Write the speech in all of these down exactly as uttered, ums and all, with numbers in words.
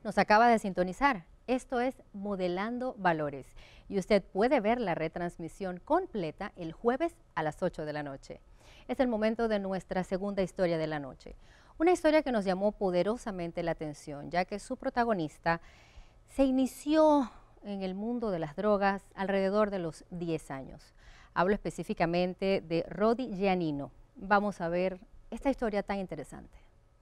nos acaba de sintonizar, esto es Modelando Valores y usted puede ver la retransmisión completa el jueves a las ocho de la noche. Es el momento de nuestra segunda historia de la noche. Una historia que nos llamó poderosamente la atención, ya que su protagonista se inició en el mundo de las drogas alrededor de los diez años. Hablo específicamente de Rody Giannino. Vamos a ver esta historia tan interesante.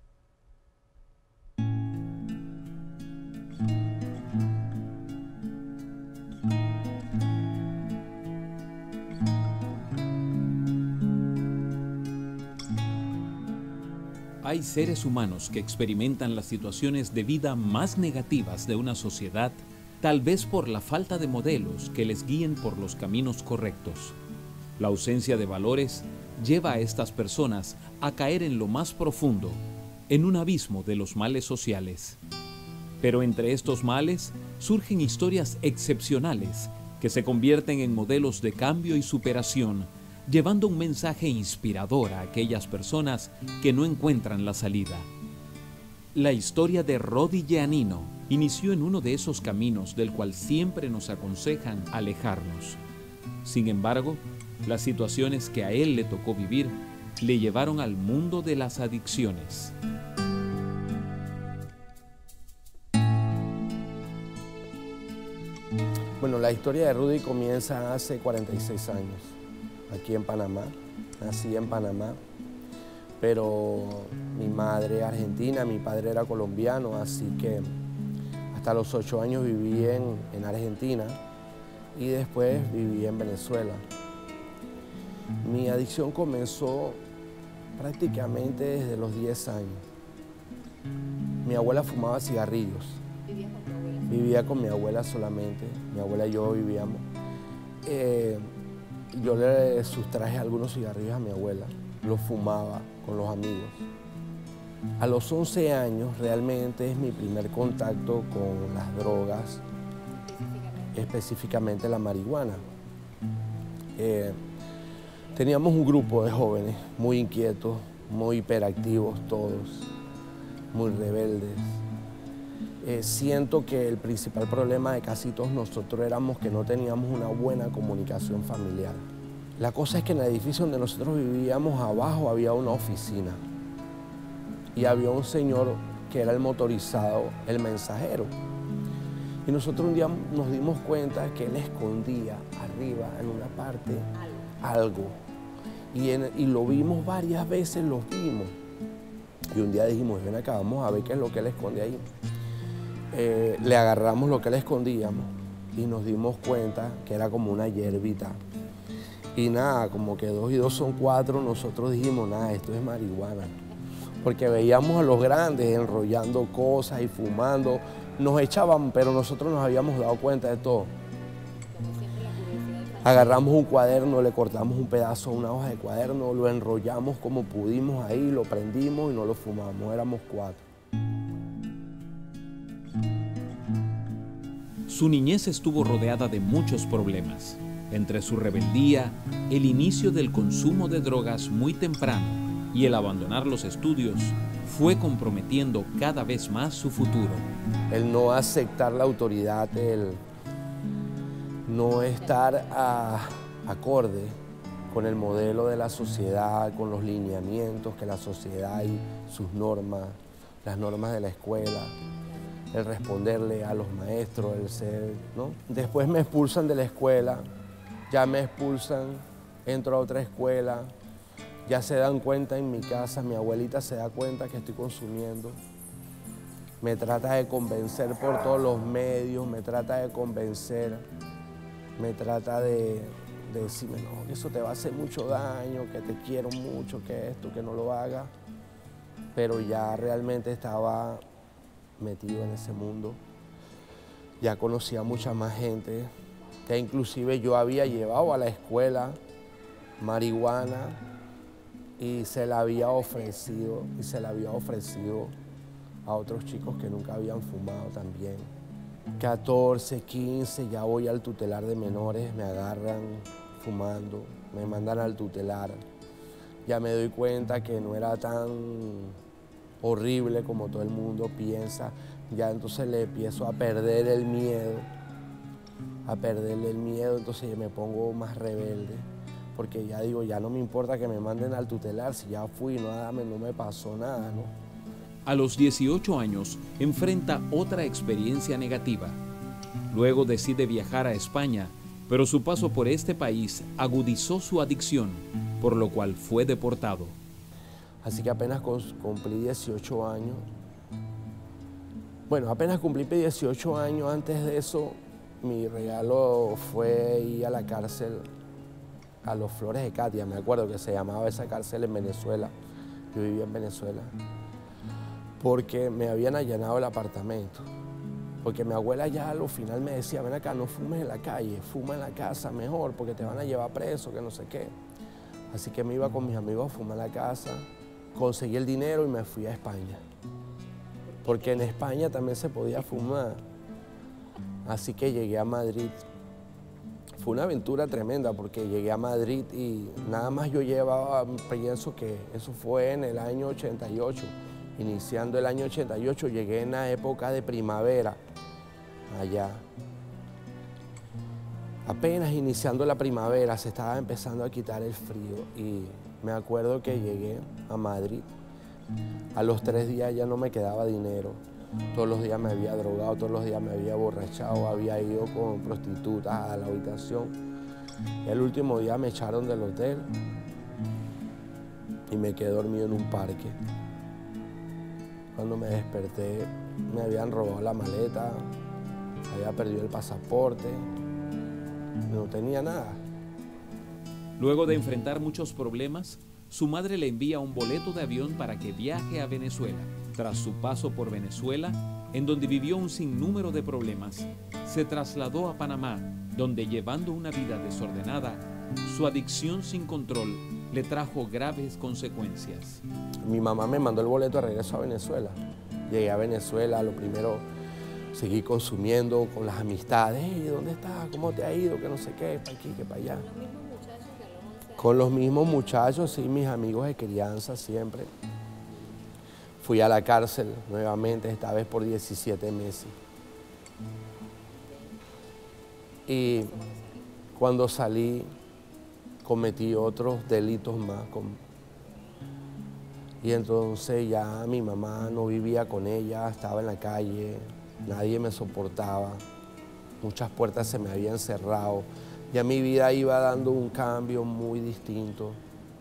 Hay seres humanos que experimentan las situaciones de vida más negativas de una sociedad, tal vez por la falta de modelos que les guíen por los caminos correctos. La ausencia de valores lleva a estas personas a caer en lo más profundo, en un abismo de los males sociales. Pero entre estos males surgen historias excepcionales que se convierten en modelos de cambio y superación, llevando un mensaje inspirador a aquellas personas que no encuentran la salida. La historia de Rody Giannino inició en uno de esos caminos del cual siempre nos aconsejan alejarnos. Sin embargo, las situaciones que a él le tocó vivir le llevaron al mundo de las adicciones. Bueno, la historia de Rody comienza hace cuarenta y seis años, aquí en Panamá. Nací en Panamá, pero mi madre argentina, mi padre era colombiano, así que hasta los ocho años viví en, en Argentina y después viví en Venezuela. Mi adicción comenzó prácticamente desde los diez años. Mi abuela fumaba cigarrillos. ¿Vivías con tu abuela? Vivía con mi abuela solamente. Mi abuela y yo vivíamos. Eh, yo le sustraje algunos cigarrillos a mi abuela. Los fumaba con los amigos. A los once años realmente es mi primer contacto con las drogas, específicamente, específicamente la marihuana. Eh, Teníamos un grupo de jóvenes muy inquietos, muy hiperactivos todos, muy rebeldes. Eh, siento que el principal problema de casi todos nosotros éramos que no teníamos una buena comunicación familiar. La cosa es que en el edificio donde nosotros vivíamos abajo había una oficina y había un señor que era el motorizado, el mensajero. Y nosotros un día nos dimos cuenta que él escondía arriba en una parte algo. algo. Y, en, y lo vimos varias veces, lo vimos. Y un día dijimos, ven acá, vamos a ver qué es lo que él esconde ahí. Eh, le agarramos lo que le escondíamos y nos dimos cuenta que era como una hierbita. Y nada, como que dos y dos son cuatro, nosotros dijimos, nada, esto es marihuana. Porque veíamos a los grandes enrollando cosas y fumando. Nos echaban, pero nosotros nos habíamos dado cuenta de todo. Agarramos un cuaderno, le cortamos un pedazo a una hoja de cuaderno, lo enrollamos como pudimos ahí, lo prendimos y no lo fumamos, éramos cuatro. Su niñez estuvo rodeada de muchos problemas. Entre su rebeldía, el inicio del consumo de drogas muy temprano y el abandonar los estudios, fue comprometiendo cada vez más su futuro. El no aceptar la autoridad, el no estar a, acorde con el modelo de la sociedad, con los lineamientos que la sociedad y sus normas, las normas de la escuela, el responderle a los maestros, el ser, ¿no? Después me expulsan de la escuela, ya me expulsan, entro a otra escuela, ya se dan cuenta en mi casa, mi abuelita se da cuenta que estoy consumiendo, me trata de convencer por todos los medios, me trata de convencer, me trata de, de decirme, no, que eso te va a hacer mucho daño, que te quiero mucho, que esto, que no lo hagas. Pero ya realmente estaba metido en ese mundo. Ya conocía mucha más gente, que inclusive yo había llevado a la escuela marihuana y se la había ofrecido, y se la había ofrecido a otros chicos que nunca habían fumado también. catorce, quince, ya voy al tutelar de menores, me agarran fumando, me mandan al tutelar. Ya me doy cuenta que no era tan horrible como todo el mundo piensa. ya entonces le empiezo a perder el miedo, a perderle el miedo, entonces me pongo más rebelde, porque ya digo, ya no me importa que me manden al tutelar, si ya fui, nada, no me pasó nada, ¿no? A los dieciocho años, enfrenta otra experiencia negativa. Luego decide viajar a España, pero su paso por este país agudizó su adicción, por lo cual fue deportado. Así que apenas cumplí dieciocho años. Bueno, apenas cumplí dieciocho años, antes de eso, mi regalo fue ir a la cárcel, a los Flores de Katia, me acuerdo que se llamaba esa cárcel en Venezuela. Yo vivía en Venezuela, porque me habían allanado el apartamento. Porque mi abuela ya al final me decía, ven acá, no fumes en la calle, fuma en la casa mejor, porque te van a llevar preso, que no sé qué. Así que me iba con mis amigos a fumar en la casa, conseguí el dinero y me fui a España. Porque en España también se podía fumar. Así que llegué a Madrid. Fue una aventura tremenda porque llegué a Madrid y nada más yo llevaba, pienso que eso fue en el año ochenta y ocho. Iniciando el año ochenta y ocho, llegué en la época de primavera, allá. Apenas iniciando la primavera, se estaba empezando a quitar el frío y me acuerdo que llegué a Madrid. A los tres días ya no me quedaba dinero. Todos los días me había drogado, todos los días me había borrachado, había ido con prostitutas a la habitación. Y el último día me echaron del hotel y me quedé dormido en un parque. Cuando me desperté, me habían robado la maleta, había perdido el pasaporte, no tenía nada. Luego de enfrentar muchos problemas, su madre le envía un boleto de avión para que viaje a Venezuela. Tras su paso por Venezuela, en donde vivió un sinnúmero de problemas, se trasladó a Panamá, donde llevando una vida desordenada, su adicción sin control le trajo graves consecuencias. Mi mamá me mandó el boleto de regreso a Venezuela. Llegué a Venezuela, lo primero seguí consumiendo con las amistades. Hey, ¿dónde estás? ¿Cómo te ha ido? Que no sé qué, para aquí, que para allá. Con los mismos muchachos, sí, mis amigos de crianza siempre. Fui a la cárcel nuevamente, esta vez por diecisiete meses. Y cuando salí, cometí otros delitos más. Y entonces ya mi mamá no vivía con ella, estaba en la calle, nadie me soportaba, muchas puertas se me habían cerrado. Ya mi vida iba dando un cambio muy distinto.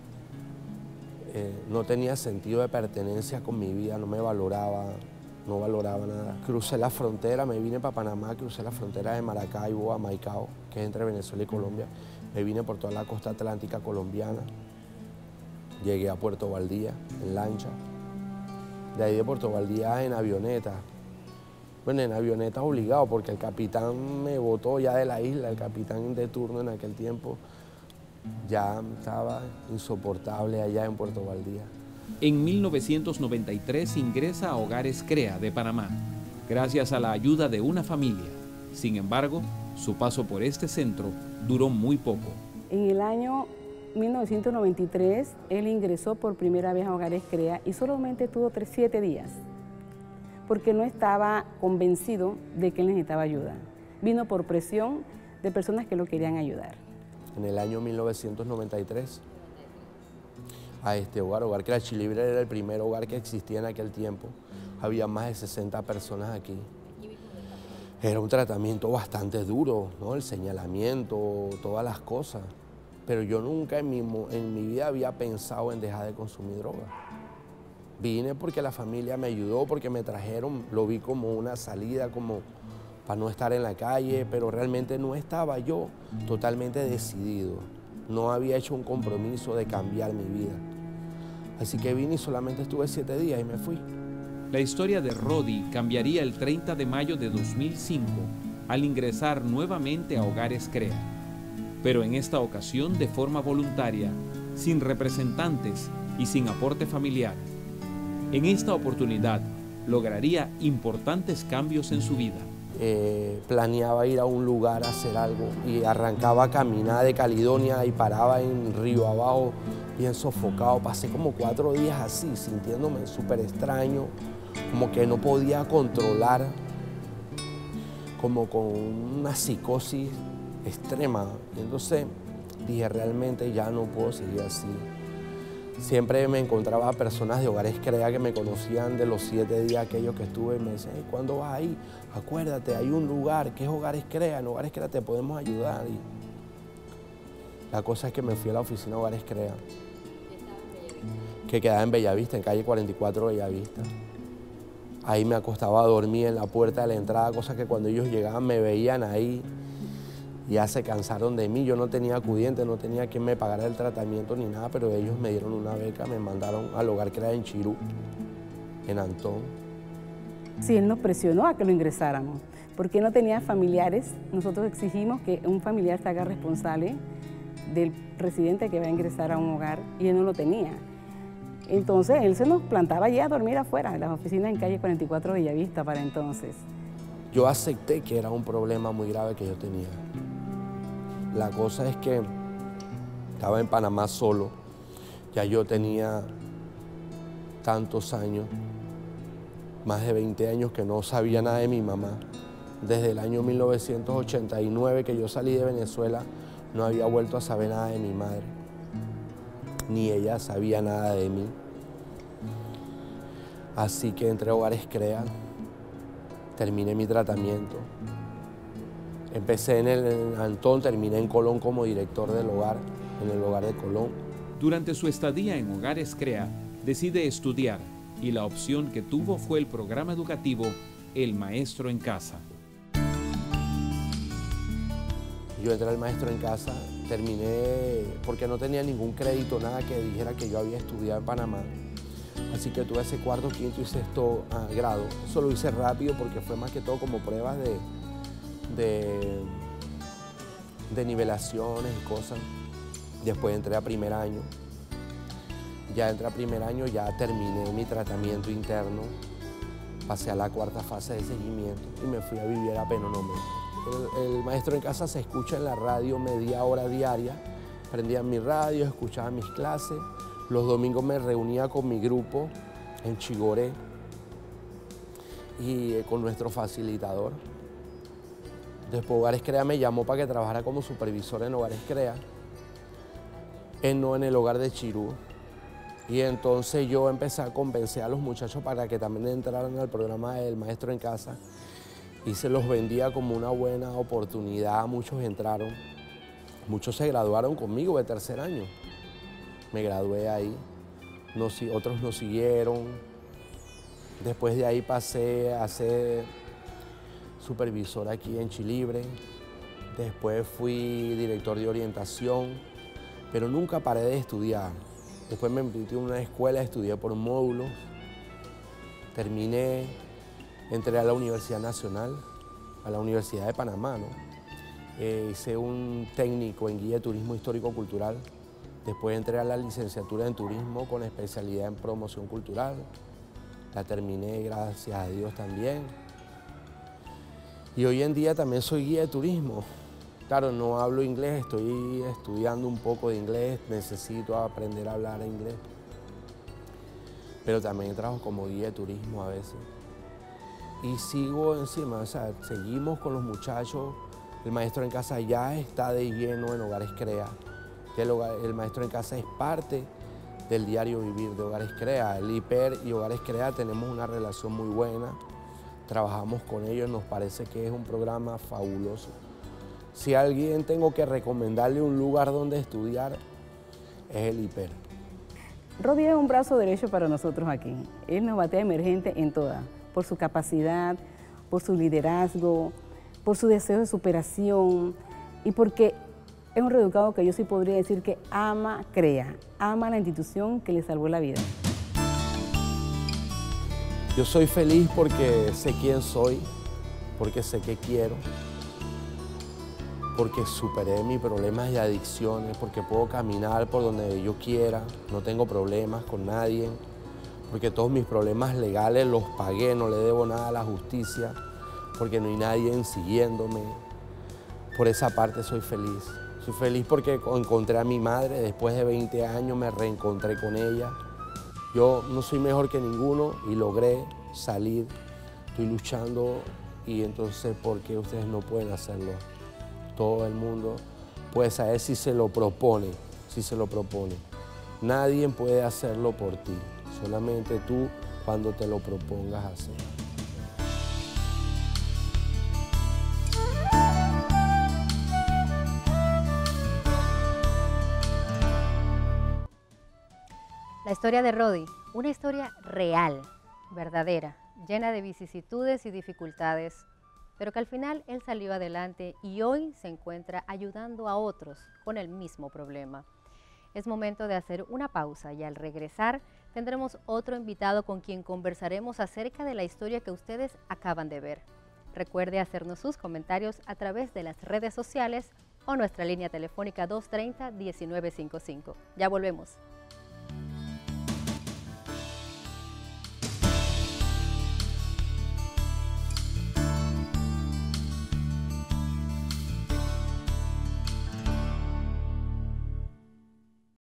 Eh, no tenía sentido de pertenencia con mi vida, no me valoraba, no valoraba nada. Crucé la frontera, me vine para Panamá, crucé la frontera de Maracaibo a Maicao, que es entre Venezuela y Colombia. Me vine por toda la costa atlántica colombiana. Llegué a Puerto Valdía en lancha. De ahí de Puerto Valdía en avioneta. Bueno, en avioneta obligado porque el capitán me botó ya de la isla, el capitán de turno en aquel tiempo. Ya estaba insoportable allá en Puerto Valdía. En mil novecientos noventa y tres ingresa a Hogares CREA de Panamá, gracias a la ayuda de una familia. Sin embargo, su paso por este centro duró muy poco. En el año mil novecientos noventa y tres, él ingresó por primera vez a Hogares CREA y solamente tuvo tres, siete días, porque no estaba convencido de que él necesitaba ayuda. Vino por presión de personas que lo querían ayudar. En el año mil novecientos noventa y tres, a este hogar, Hogar CREA Chilibre era el primer hogar que existía en aquel tiempo. Había más de sesenta personas aquí. Era un tratamiento bastante duro, ¿no? El señalamiento, todas las cosas. Pero yo nunca en mi, en mi vida había pensado en dejar de consumir droga. Vine porque la familia me ayudó, porque me trajeron, lo vi como una salida, como para no estar en la calle, pero realmente no estaba yo totalmente decidido. No había hecho un compromiso de cambiar mi vida. Así que vine y solamente estuve siete días y me fui. La historia de Rodi cambiaría el treinta de mayo de dos mil cinco al ingresar nuevamente a Hogares CREA, pero en esta ocasión de forma voluntaria, sin representantes y sin aporte familiar. En esta oportunidad lograría importantes cambios en su vida. Eh, planeaba ir a un lugar a hacer algo y arrancaba a caminar de Caledonia y paraba en Río Abajo bien sofocado. Pasé como cuatro días así, sintiéndome súper extraño, como que no podía controlar, como con una psicosis extrema. Y entonces dije, realmente ya no puedo seguir así. Siempre me encontraba personas de Hogares CREA que me conocían de los siete días aquellos que estuve y me decían, hey, ¿cuándo vas ahí? Acuérdate, hay un lugar que es Hogares CREA, en Hogares CREA te podemos ayudar. Y la cosa es que me fui a la oficina de Hogares CREA, que quedaba en Bellavista, en calle cuarenta y cuatro Bellavista. Ahí me acostaba a dormir en la puerta de la entrada, cosa que cuando ellos llegaban me veían ahí. Ya se cansaron de mí, yo no tenía acudiente, no tenía quien me pagara el tratamiento ni nada, pero ellos me dieron una beca, me mandaron al Hogar CREA en Chirú, en Antón. Sí, él nos presionó a que lo ingresáramos, porque no tenía familiares. Nosotros exigimos que un familiar se haga responsable del residente que va a ingresar a un hogar y él no lo tenía. Entonces él se nos plantaba allí a dormir afuera, en las oficinas en calle cuarenta y cuatro Bellavista para entonces. Yo acepté que era un problema muy grave que yo tenía. La cosa es que estaba en Panamá solo, ya yo tenía tantos años, más de veinte años que no sabía nada de mi mamá. Desde el año mil novecientos ochenta y nueve que yo salí de Venezuela, no había vuelto a saber nada de mi madre, ni ella sabía nada de mí. Así que entré a Hogares CREA, terminé mi tratamiento. Empecé en el en Antón, terminé en Colón como director del hogar, en el hogar de Colón. Durante su estadía en Hogares CREA, decide estudiar y la opción que tuvo fue el programa educativo El Maestro en Casa. Yo entré al Maestro en Casa, terminé porque no tenía ningún crédito, nada que dijera que yo había estudiado en Panamá. Así que tuve ese cuarto, quinto y sexto ah, grado. Eso lo hice rápido porque fue más que todo como pruebas de, de, de nivelaciones y cosas. Después entré a primer año. Ya entré a primer año, ya terminé mi tratamiento interno. Pasé a la cuarta fase de seguimiento y me fui a vivir a Penonomé. El, el Maestro en Casa se escucha en la radio media hora diaria. Prendía mi radio, escuchaba mis clases. Los domingos me reunía con mi grupo en Chigoré y eh, con nuestro facilitador. Después Hogares CREA me llamó para que trabajara como supervisor en Hogares CREA, en, no en el hogar de Chirú. Y entonces yo empecé a convencer a los muchachos para que también entraran al programa del Maestro en Casa y se los vendía como una buena oportunidad. Muchos entraron, muchos se graduaron conmigo de tercer año. Me gradué ahí, no, otros nos siguieron. Después de ahí pasé a ser supervisor aquí en Chilibre. Después fui director de orientación, pero nunca paré de estudiar. Después me metí en una escuela, estudié por módulos, terminé, entré a la Universidad Nacional, a la Universidad de Panamá, ¿no? Eh, hice un técnico en guía de turismo histórico-cultural. Después entré a la licenciatura en turismo con especialidad en promoción cultural. La terminé, gracias a Dios, también. Y hoy en día también soy guía de turismo. Claro, no hablo inglés, estoy estudiando un poco de inglés, necesito aprender a hablar inglés. Pero también trabajo como guía de turismo a veces. Y sigo encima, o sea, seguimos con los muchachos. El Maestro en Casa ya está de lleno en Hogares CREA. El, hogar, el Maestro en Casa es parte del diario vivir de Hogares CREA. El I P E R y Hogares CREA tenemos una relación muy buena. Trabajamos con ellos, nos parece que es un programa fabuloso. Si a alguien tengo que recomendarle un lugar donde estudiar, es el I P E R. Rodi es un brazo derecho para nosotros aquí. Él nos batea emergente en todas, por su capacidad, por su liderazgo, por su deseo de superación y porque es un reeducado que yo sí podría decir que ama CREA, ama la institución que le salvó la vida. Yo soy feliz porque sé quién soy, porque sé qué quiero, porque superé mis problemas de adicciones, porque puedo caminar por donde yo quiera, no tengo problemas con nadie, porque todos mis problemas legales los pagué, no le debo nada a la justicia, porque no hay nadie siguiéndome. Por esa parte soy feliz. Soy feliz porque encontré a mi madre, después de veinte años me reencontré con ella. Yo no soy mejor que ninguno y logré salir, estoy luchando y entonces ¿por qué ustedes no pueden hacerlo? Todo el mundo puede saber si se lo propone, si se lo propone. Nadie puede hacerlo por ti, solamente tú cuando te lo propongas hacer. La historia de Rodi, una historia real, verdadera, llena de vicisitudes y dificultades, pero que al final él salió adelante y hoy se encuentra ayudando a otros con el mismo problema. Es momento de hacer una pausa y al regresar tendremos otro invitado con quien conversaremos acerca de la historia que ustedes acaban de ver. Recuerde hacernos sus comentarios a través de las redes sociales o nuestra línea telefónica dos treinta, diecinueve cincuenta y cinco. Ya volvemos.